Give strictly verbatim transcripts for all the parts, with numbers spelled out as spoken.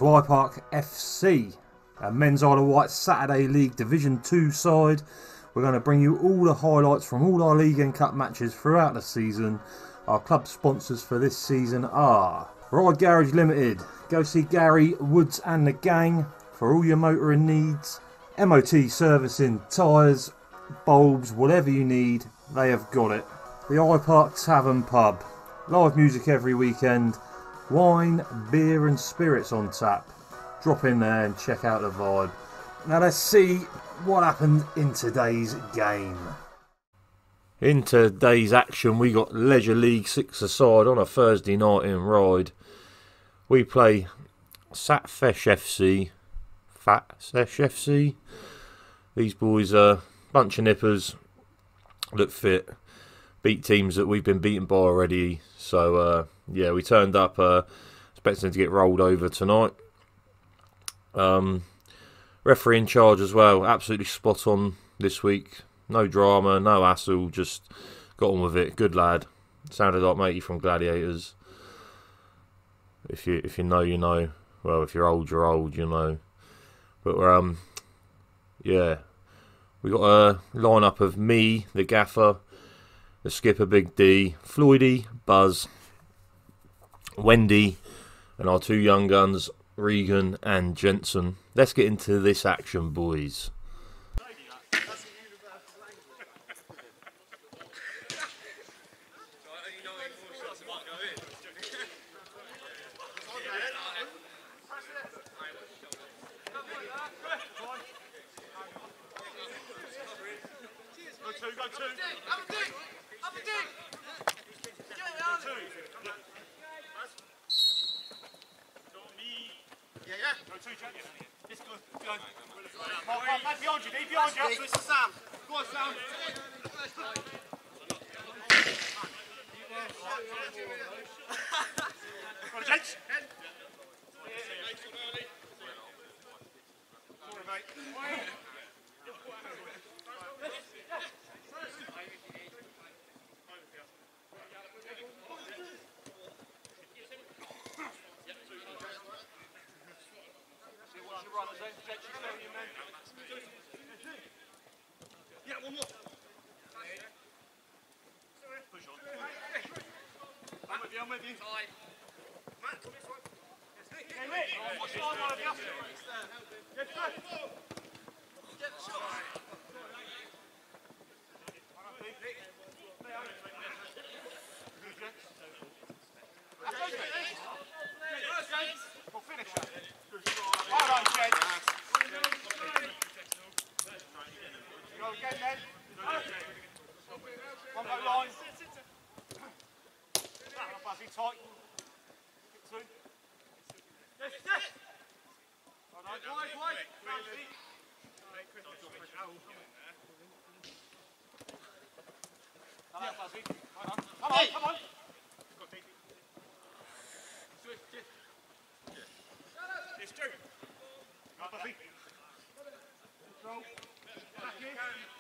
Bly Park F C, a Men's Isle of Wight Saturday League Division two side. We're going to bring you all the highlights from all our League and Cup matches throughout the season. Our club sponsors for this season are Ride Garage Limited. Go see Gary, Woods and the gang for all your motoring needs. M O T servicing, tyres, bulbs, whatever you need, they have got it. The Eye Park Tavern Pub. Live music every weekend. Wine, beer and spirits on tap. Drop in there and check out the vibe. Now let's see what happened in today's game. In today's action we got Leisure League six-a-side on a Thursday night in Ryde. We play Satfesh F C. Fatsesh F C. These boys are a bunch of nippers. Look fit. Beat teams that we've been beaten by already. So uh, yeah, we turned up uh, expecting to get rolled over tonight. Um, referee in charge as well. Absolutely spot on this week. No drama, no hassle. Just got on with it. Good lad. Sounded like matey from Gladiators. If you if you know, you know. Well, if you're old, you're old. You know. But um, yeah, we got a lineup of me, the gaffer, the skipper, Big D, Floydy, Buzz, Wendy, and our two young guns, Regan and Jensen. Let's get into this action, boys. Yeah, one more. Push on. I'm with you, I'm with you. Matt, come this way. Hey, Rick. What's your line, one of you? Yes, sir. Get the shot. We'll finish that. Well done, Jed. Go again then. One more line. Buzzy tight. Get two. Yes, yes. Well done. Wide, wide. Come on, Buzzy. Well done. Come on, come on. Yes, two. Come on, Buzzy. Control. Back in.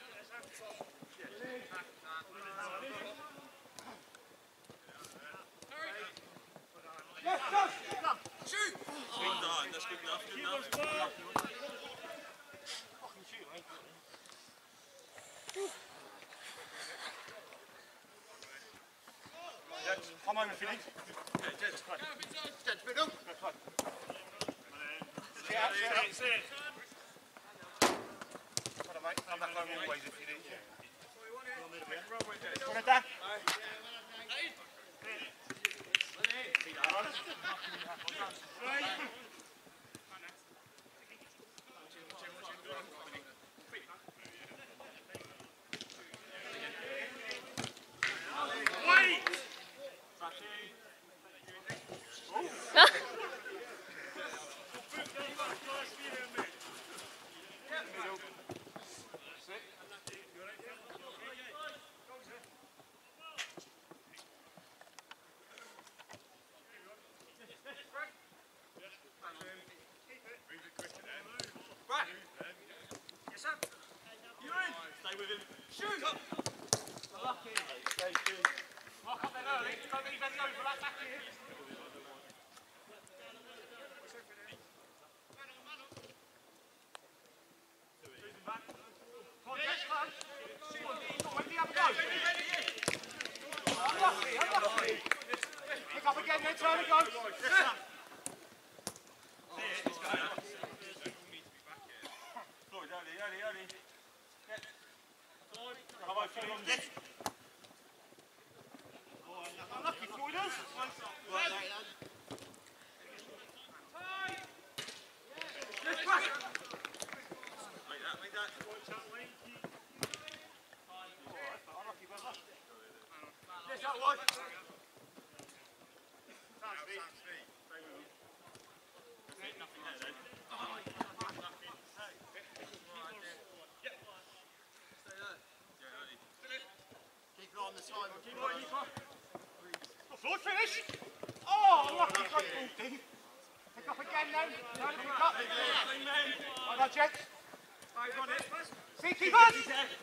Yes, go! Shoot! Oh, no, that's good enough, good enough. Fucking shoot, mate. Jets, come over if you need. Yeah, Jets, come on. Jets, middle. Go, come on. Sit out, sit out. Sit it. Come on, mate. Come back home always if you need. Come on, Dan. Shoot! Lucky. Mark up there early. Don't leave any over that back here. Get turn and go. Yes, sir. Floyd, early, early, early. Come on, Floyd, on this. Unlucky, Floyders. Yes, back. Make that, make that. Unlucky, brother. Yes, that one. Keep it on the side. Keep it on, Nico. Floyd, finish. Oh, unlucky, great ball, Dean. Pick up again then. Turn and pick up. Well done, gents. See, keep on.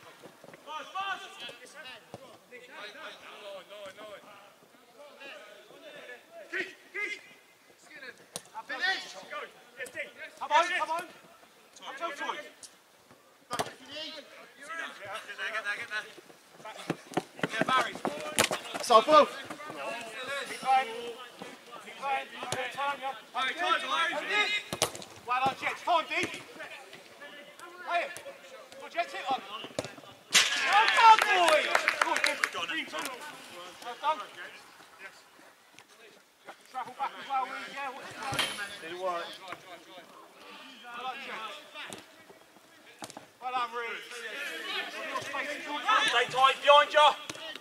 Keep, keep. Finish. Go. Yes, Dean. Come on, come on. Come on, Floyd. Back if you need. Get there, get there, get there. Yeah, Barry. So, Blue. Keep going. Keep going. Turn, turn, yeah. Hey, time, Louise. Well done, Jets. Time, Dean. Hey, good Jets, hit on. Well done, boy. Good, good. Three, two. Well done. Travel back as well, Reece. Yeah, what's it going? Didn't work. Well done, Jets. Well done, Reece. Stay tight behind you.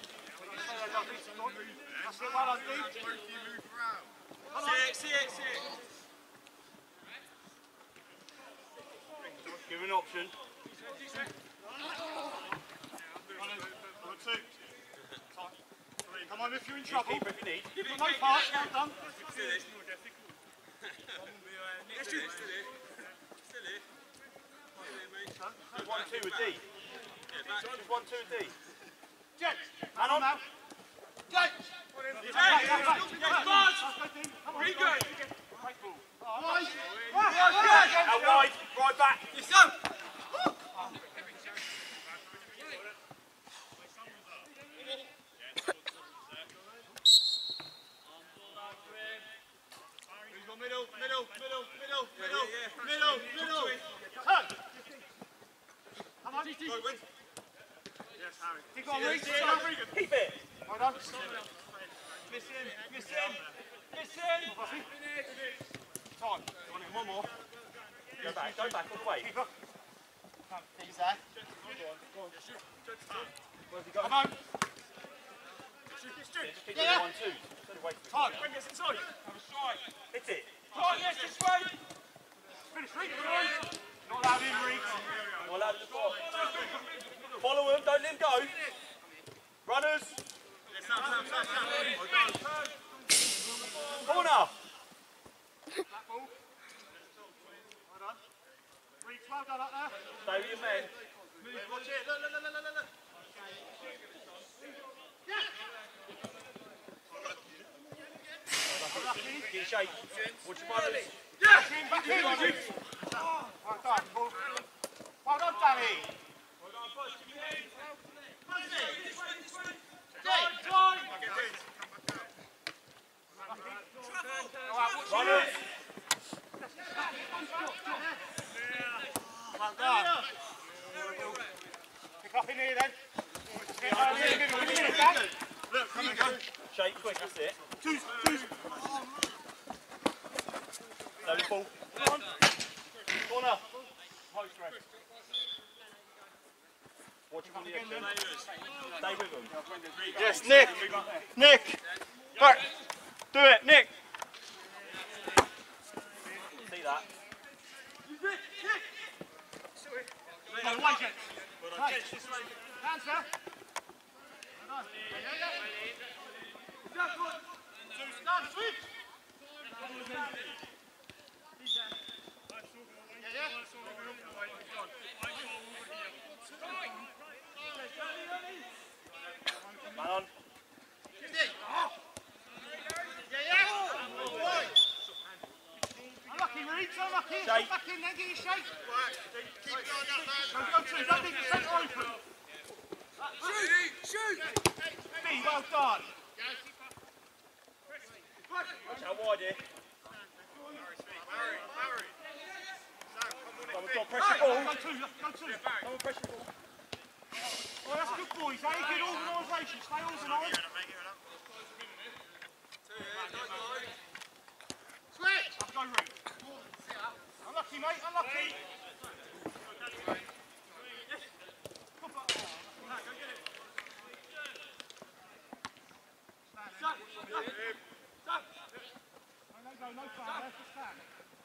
That's it, well done, Dean. See it, see it, see it. Give an option. Number two. Come on, if you're in trouble. Keep it if you need. Give it no part, well done. Still it. Let's do it. Still it. Still it. Just one, two with D. Just one, two with D. Jets, Hang on. now. Jets! Yes, Come Buzz. on. Very good. Great ball. Out wide, right back. Yes, go. Middle, middle, middle, middle, middle, middle, middle. Turn. Come on. Go, win. Yes, Harry. Keep on, Reece. Keep it. Well done. Miss him, miss him, miss him. Time. Come on, one more. Go back, go back all the way. Keeper. He's there. Come on. Just keep doing one, two. Don't wait. Time. Bring us inside. Have a strike. Hit it. Time, yes, this way. Finish, Reece. Not allowed in, Reece. Not allowed in the spot. Follow him, don't let him go. Runners. Yes, Sam, Sam, Sam, Sam. Corner. Black ball. Well done. Reece, well done up there. Stay with your men. Watch it. Look, look, look, look, look, look. Get your shape. Watch your runners. Back in, back in, Reece. Well done, Paul. Well done, Danny. Runners. Well done. Pick up in here then. Get early in the middle, in here, Dan. Look, come and go. Shape quick, that's it. Two, two. Slowly ball. Corner. Post rest. Watch him on the edge. Stay with him. Yes, Nick. Nick. Back. Do it, Nick. See that? Go away, Jets. Hey. Hands there. Well done. Done, switch. Yeah, yeah. Man on. Unlucky, Reece, unlucky. Shake. Back in, then get your shake. Keep going up, man. Go, go, two. Don't leave the centre open. Shoot, shoot. B, well done. Watch out wide here. Someone's got pressure ball. Go two, go two. Someone pressure ball. Oh, that's good, boys. Hey, good organisation. Stay organised. Switch! Have a go, Reed. Unlucky, mate. Unlucky. No, no, no, foul. There's the stand.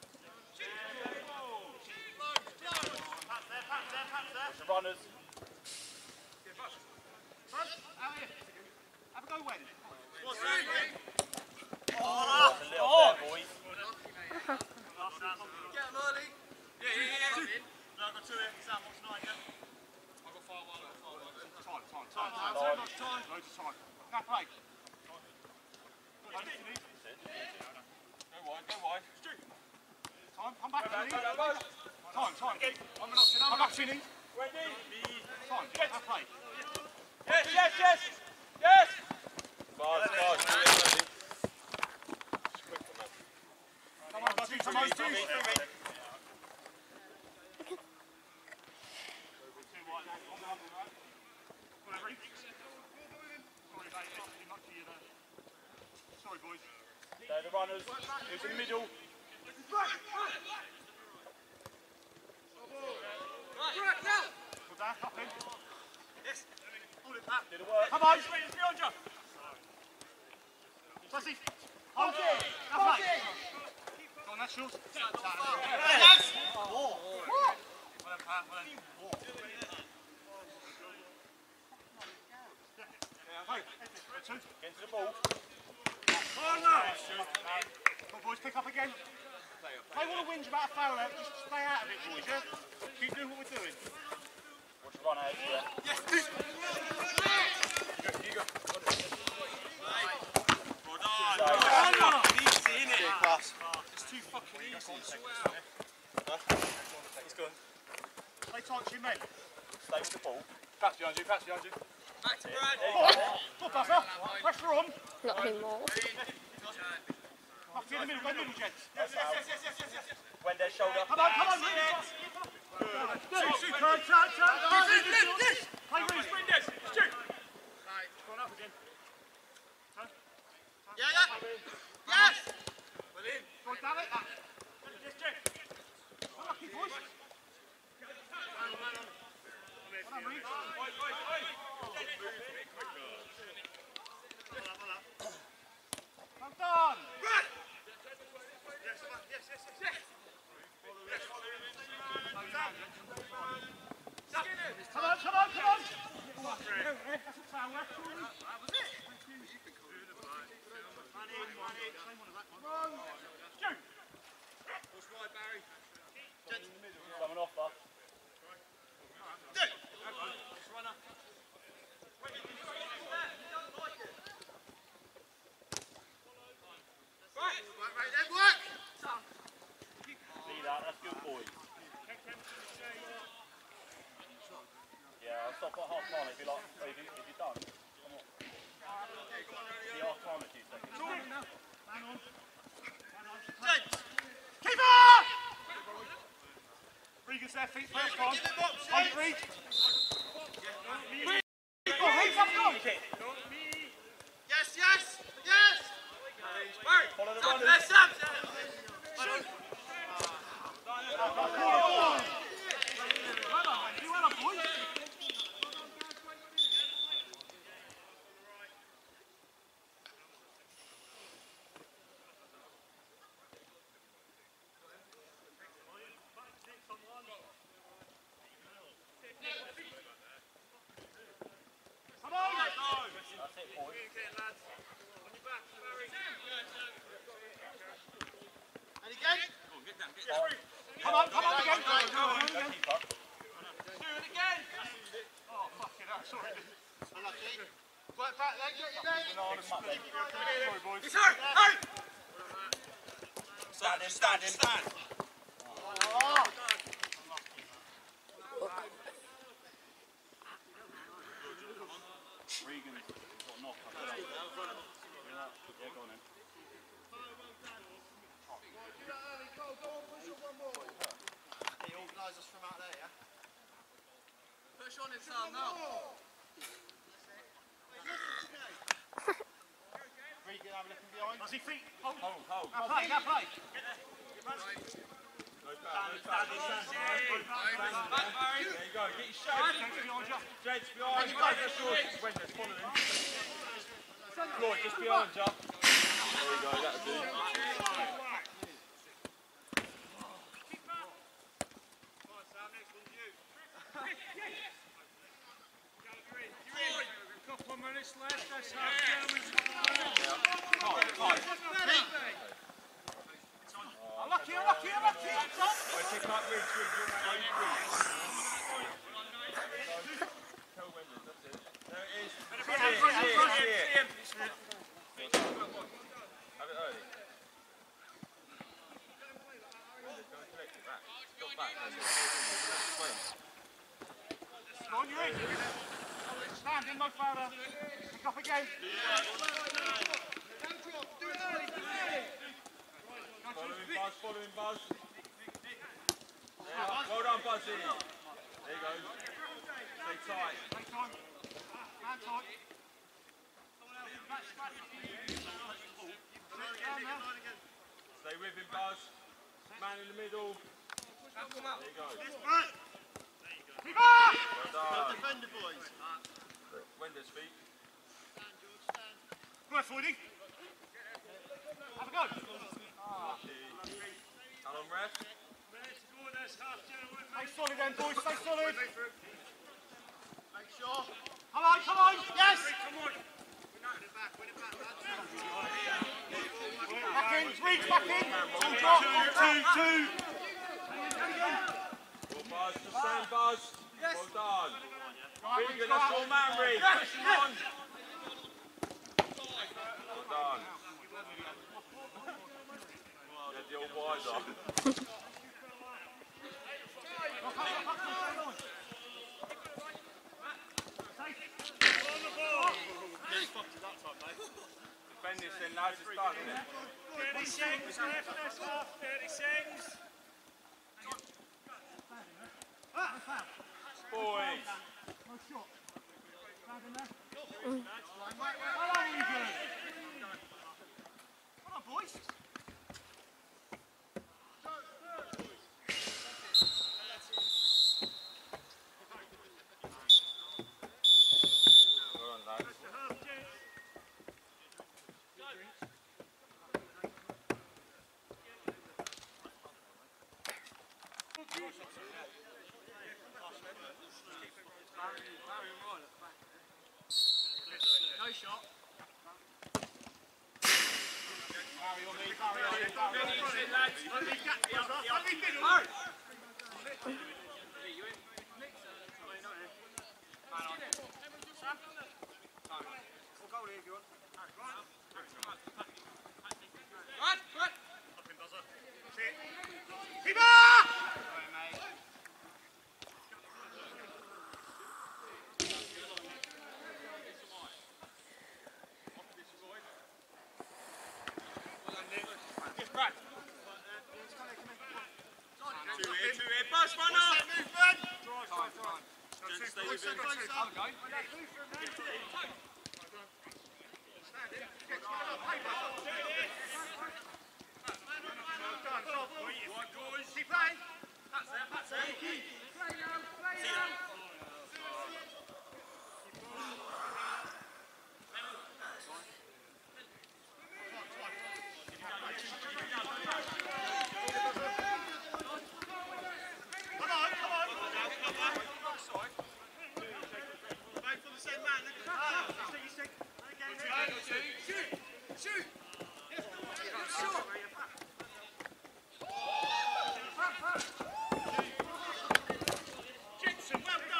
Pass there, pass there, pass there. Watch the runners. Front, out here. Have a go, Wen. That's a little there, boys. Get him early. Yeah, yeah, yeah. No, I've got two here. Sam, what's nine, yeah? I've got five, I've got five. Time, time, time, time. So much time. Loads of time. Now play. Go wide, go wide. Time, come back, Vinny. Go, go, go. Time, time. Come back, Vinny. Ready? Time, now play. Yes, yes, yes. Yes. Bars, bars. Come on, Budgie, come on, two. Sorry, boys. They're the runners. Who's in the middle? Good there, up in. Yes. Hold it, Pat. Did it work? Come on. Beyond you. Jesse. Hold it. Now play. Go on, that's yours. Yes. Well done, Pat. Well done. Hey, two. Get into the ball. Come on, boys, pick up again. They want to whinge about a foul out, just stay out of it, boys, yeah? Keep doing what we're doing. Watch the run out. Yeah. Yes. Good. You go. Well done. Easy, innit? It's too fucking easy. It's good. Stay tight to your men. Stay with the ball. Pass behind you, pass behind you. Back to Brad. Good buzzer. Pressure on. Not anymore. Up to in the middle, go middle, gents. Yes, yes, yes, yes, yes, yes, yes. When their shoulder. Come on, come on, Reed. Shoot, shoot, turn, turn, turn. Lift, lift, lift. Play Reed. Go on up again. Turn. Yeah, yeah. Yes. Well in. Go on, damn it. Yes, Jeff. Unlucky, boys. Well done, Reed. Well done. Brad. Yes, yes, yes, yes, yes. Come on, come on, come on. That's a foul, left. That was it. Run in, run in. Same one as that one. Run. Shoot. What's right, Barry? Someone off that. See that? That's good, boys. Yeah, I'll stop at half time if you like. If, you, if you're done. Come on. See half time in a few seconds. Man on. Keeper! Regan's there, feet first time. Hold it, Reed. Go, heads up, go! Yes, yes, yes. Barry. Follow the Sam, runners. there, Sam. Well done, Wendy. Well done, boys. Come on! That's it, boys. And again. Come on, come on again. Come on, come on again. Keeper. Do it again. Oh, fucking hell, sorry. Unlucky. Right back there, get your name. Bananas, mate. Sorry, boys. It's hurt. Hey. Standing, standing. Stand. Regan's got a knock. I don't know. Yeah, go on then. Push on it, Sam, now. Regan, have a look behind. Fuzzy feet. Hold. Hold, hold. Now play, now play. No foul, no foul. Stand, stand, stand. Back, Barry. There you go. Get your shape. Jets behind you. Jets behind you. That's yours. Wendy's following. Floyd, just behind you. There you go, that'll do. Couple of minutes left. That's half down. Unlucky, unlucky, unlucky. That's on. Right, check out Ridge, Ridge. You're right, Ridge. Tell Wendy's, that's it. There it is. See it, see it, see it. Have it early. Go and collect it back. Stop back. Go on, you're in. Stand in, no fouler. Pick up again. Following Buzz, following Buzz. Yeah, well done, Buzzy. There you go. Stay tight. Take time. Hand tight. Back, back. Down now. Stay with him, Buzz. Man in the middle. There you go. Keep up! Well done. Defender, boys. Wendy's feet. Go on, Floydie. Have a go. And on ref. Stay solid then, boys. Stay solid. Make sure. Come on, come on. Yes. Back in. Reach back in. Two drop. Two, two. Well, Buzz, just stand, Buzz. Well done. Right, Regan, that's your man, Regan. Push him on. Well done. Yeah, the old wiser. Defend this then, lads. It's done, isn't it? thirty seconds left. That's half. thirty seconds. Boys. No shot. Stand in there. Well done, Regan. Come on, boys. Well done, lads. No shot. Carry on, mate. Carry on. Carry on. Keep up! Two here, two here. Buzz, run up. Just stay with him. Keep playing. That's it, that's it. Play now, play now. Come on, come on. Wait for the same man. Shoot, shoot. Shoot. Jensen, well done.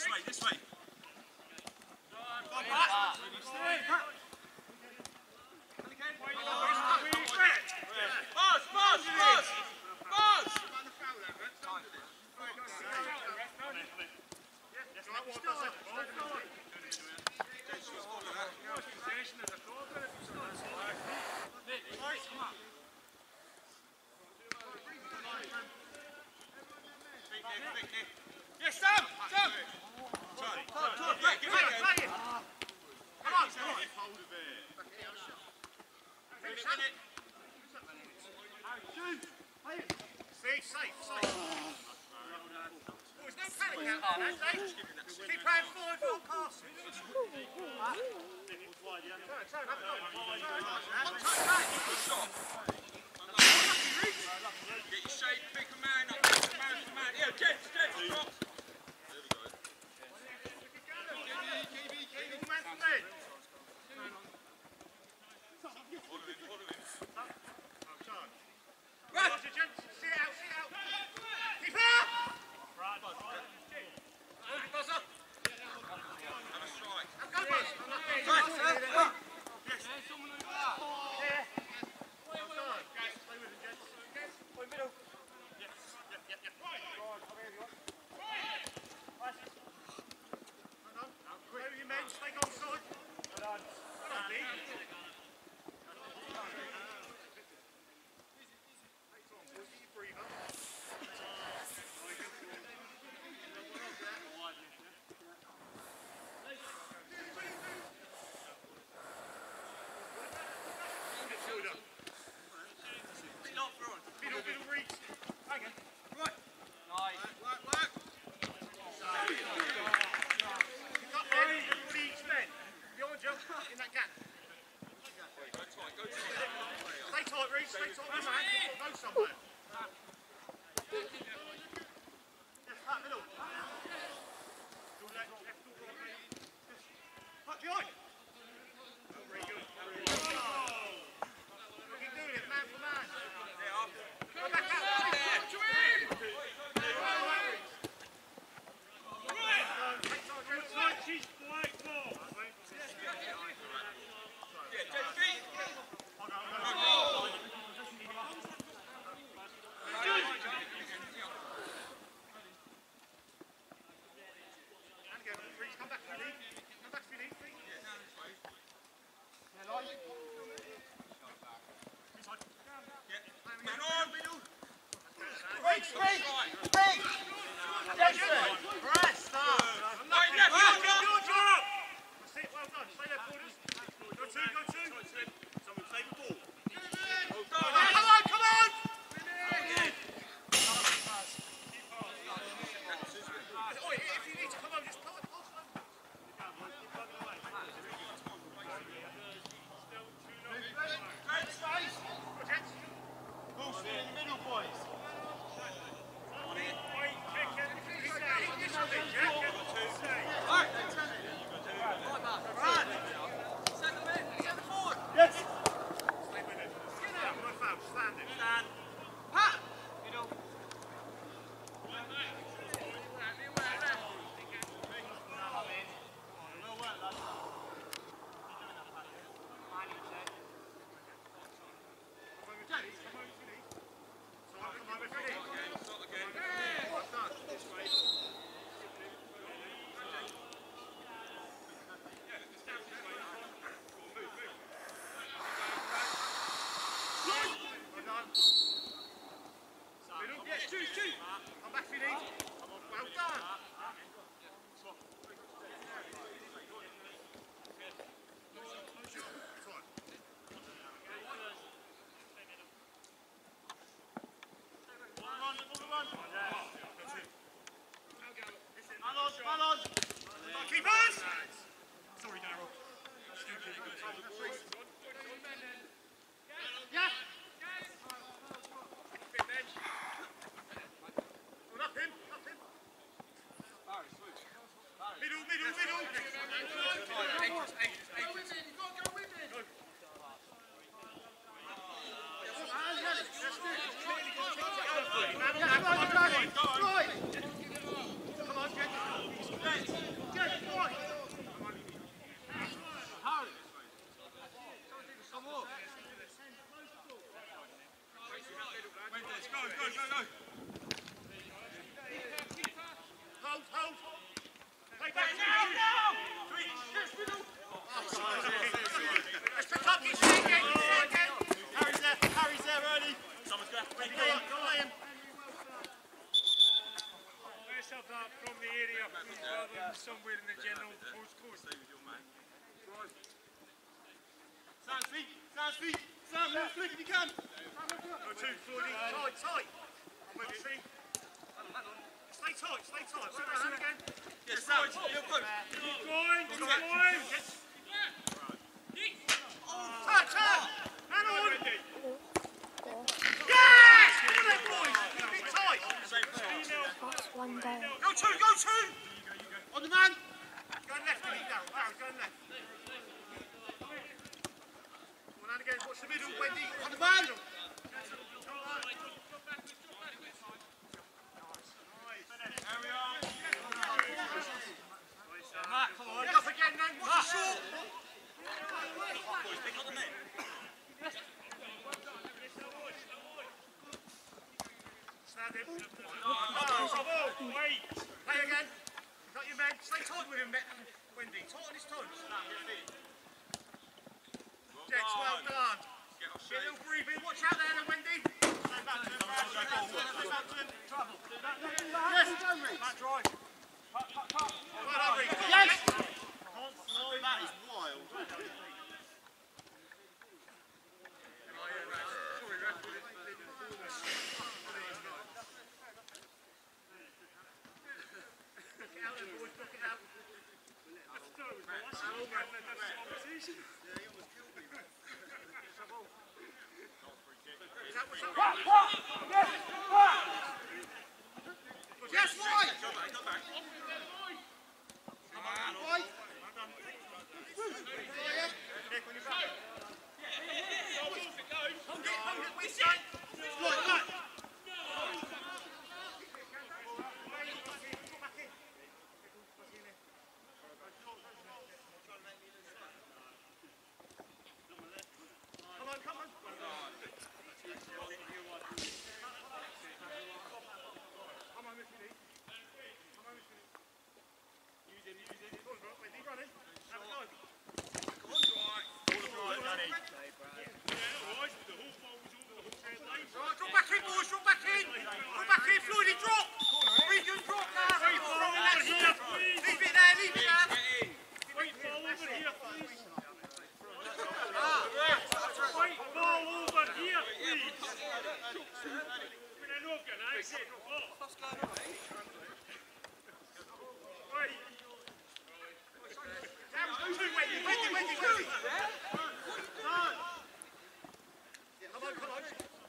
this way, this way. Go on, Pat. Buzz, buzz, buzz, buzz. Yes, Sam! Sam! Charlie, Charlie, yeah, give it again. Come on, Sam! Hold of it. Finish it. Safe, safe, safe. Boys, no panic out there, Dave. Keep playing forward, full passes. Turn, turn, have a go. Touch back. Good shot. Get your shape, pick a man up, pick a man, man. Yeah, Jets, Jets, drop. There we go. K B, K B, man for men. Follow him, follow him. Right. See it out, see it out. Keep up! Hold it, Buzzer. Have a strike. Go, Buzz. Right, sir. Yes. Yeah. Well done. Stay with him, gents. Point middle. Yes. Yep, yep, yep. Right. Go on, come here if you want. Right. Hold on. Stay with your men. Stay on side. Hold on. Hold on, Lee. Come on, shove that from the area rather than somewhere in the general postcode. Stay with your man. Sam, feet! Sam, feet! Sam, move quick if you can! Go two, Floydie. Tight, tight. I'm with you. Stay tight, stay tight. Sit down again. Yes, Sam, you're good. Keep going, keep going. Yes. Turn, turn. Man on. Yes! Come on then, boys. Keep it tight. That's one down. Go two, go two. On the man. Go left, lead down. Down, go left. Come on, and again. Watch the middle, Wendy. On the man. There we are. Matt, come on. Get up again then. Watch the short. Boys, pick up the men. Stand him. Oh, wait. Play again. Got your men. Stay tight with him, Wendy. Tight on his toes. Jets, well done. Get off Get a shape. little breathing. Watch out there, then, Wendy. Stay back to him. Stay back to him. Stay back to him. Trouble. Yes. Matt, drive. Well done, Reece. Yes. That is wild. Get out there, boys. Knock it out. Let's go. Let's go. Competition. Yeah, he almost killed me. Is that what's up? Yes, right. Go back, go back. Come on, right. Well done. Nick, on your back. Hold it, hold it, we say. Right, back. Come on, come on. Come on, Mister Lee. Come on, Mister Lee. Use him, use him. Go on, bro. Wait, he's running. Have a go. Come on, right. All right, Danny. Right, drop back in, boys. Drop back in. Drop back in, Floydie. Drop. Regan, drop now. Leave it there, leave it there. Get in. Wait, ball over here, please. Wait, ball over here, please. With an organ, I said, what's going on? Wait. Down two, Wendy, Wendy, Wendy, Wendy. Come on, come on.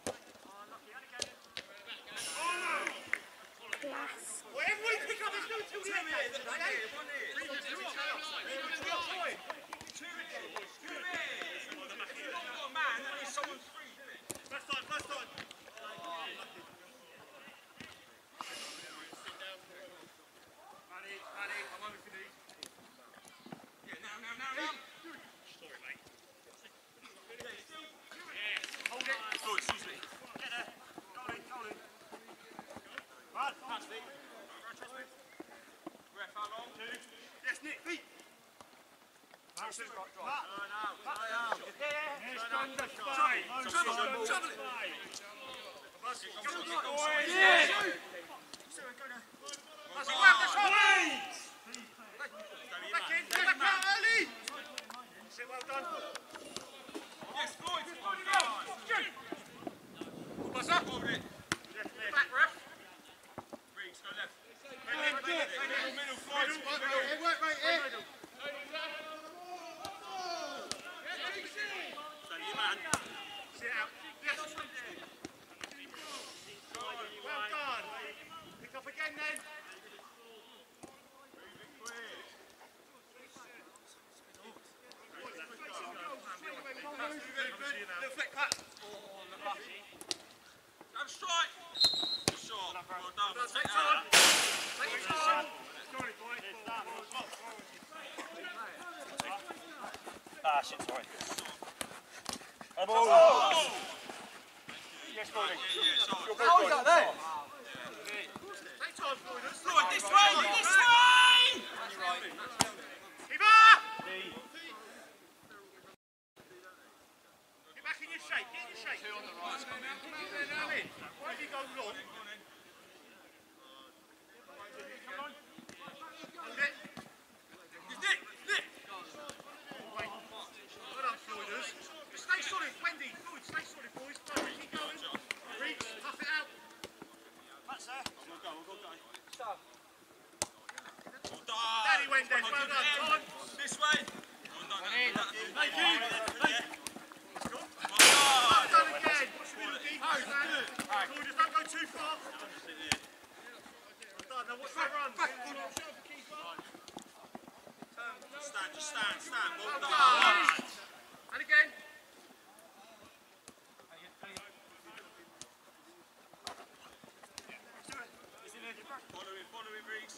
Glass. Well, everybody pick up, there's no two here. One here, one here. Regan's drop. Regan's drop. Two here. Two here. If you've not got a man, that means someone's free, isn't it? First time, first time. Manny, Manny, I'm on with you. Yeah, now, now, now, now. Sorry, mate. Yeah, still. Hold it. Oh, excuse me. Get there. Go in, go in. Right, pass me. Ref, how long? Two. Yes, Nick, feet. Matt, drop, drop. No, no, Matt, yes, done the five. Trouble, trouble, trouble. Pass it. Go on, Go go on, on. yeah. Pass it well, that's right. Back in, get back out early. Sit well done. Yes, Floyd. Well done. Pass up. Hold it. Back, ref. Reece, go left. Middle, Middle, middle, Floyd. Hey, work right here. So you man. Sit out. Yes. Well done. Pick up again then. Little flick pass. Have a strike. Good shot. Well done. Take Take that. time. Take time. Ah, shit, sorry. I'm all. Yes, Floydie. Yeah, yeah, sorry. How is that there? Take time, Floyd. Floyd, this way, this way! Eva! Get back in your shape. Get in your shape. Two on the right. Come in. Why have you gone long? again, Des. Well done. Time. This way. Thank you. Well done again. Oh, man. Cool, just don't go too far. Well done. Now watch that run. Stand, just stand, stand. Well Well done. done. And again. Follow him, follow him, Reece.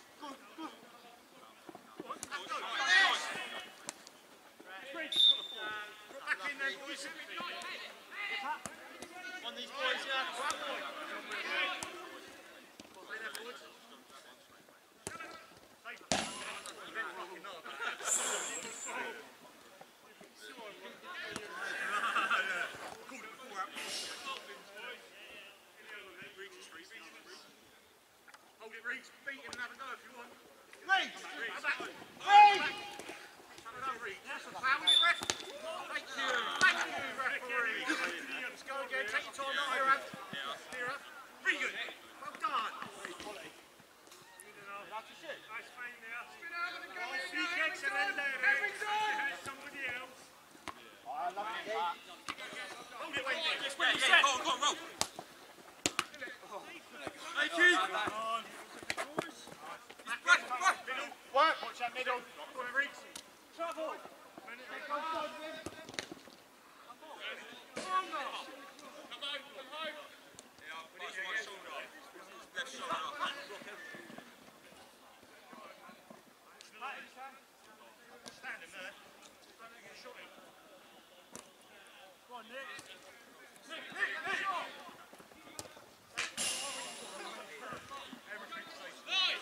Back in then, boys. On these boys, yeah. Stay there, boys. Hold it, Reece. Beat him and have a go if you want. Reece! Reece! That's a foul, is it, ref? Thank you. Thank you, referee. Let's go again. Take your time. Not here, Ab. Here, Ab. Very good. Well done. That's a shit. Nice find there. Spin out of the goal. He kicks and then there. Every time. Somebody else. I love it. Hold it, Wendy. Yeah, yeah, go on, go on, roll. Thank you. Right, right. Middle. Work. Watch that middle. Go on, Reece. Trouble. Left shoulder up. Stand him there. Shot him. Go on, Nick. Nick, Nick, Nick. Everything's safe. Nice.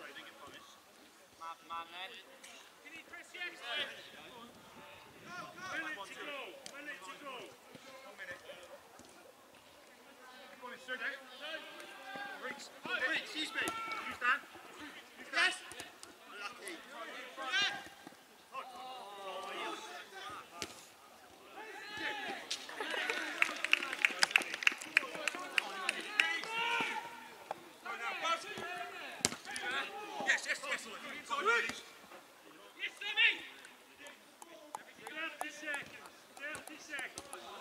Man, then. Can you press yes? Minute to go. Minute to go. One minute. Go on, sir. Reece. Reece, excuse me. You stand. Yes. Lucky. Yeah. Yes, yes, yes. Yes, Sammy. thirty seconds. thirty seconds.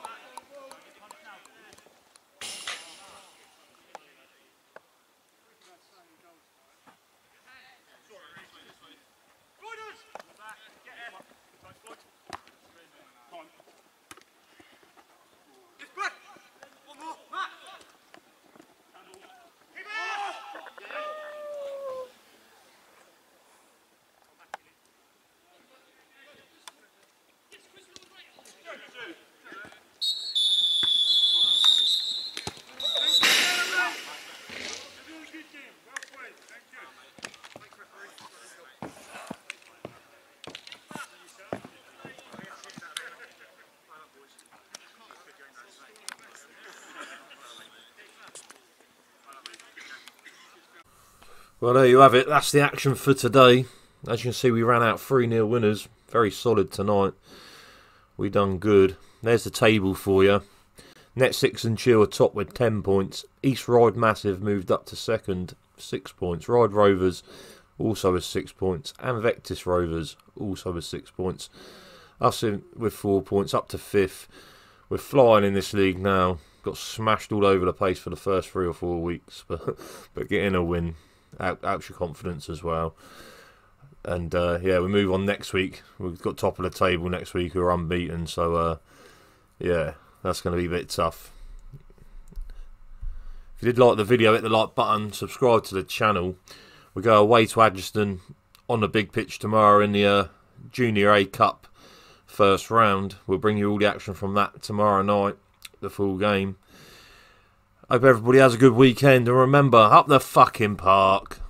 Well, there you have it. That's the action for today. As you can see, we ran out three nil winners. Very solid tonight. We done good. There's the table for you. Net six and Chill are top with ten points. East Ryde Massive moved up to second, six points. Ryde Rovers also with six points. And Vectis Rovers also with six points. Us in, with four points up to fifth. We're flying in this league now. Got smashed all over the place for the first three or four weeks. But, but getting a win helps your confidence as well. And uh, yeah, we move on next week. We've got top of the table next week. We're unbeaten. So uh, yeah, that's going to be a bit tough. If you did like the video, hit the like button. Subscribe to the channel. We go away to Adgeston on the big pitch tomorrow in the uh, Junior A Cup first round. We'll bring you all the action from that tomorrow night, the full game. Hope everybody has a good weekend, and remember, up the fucking park.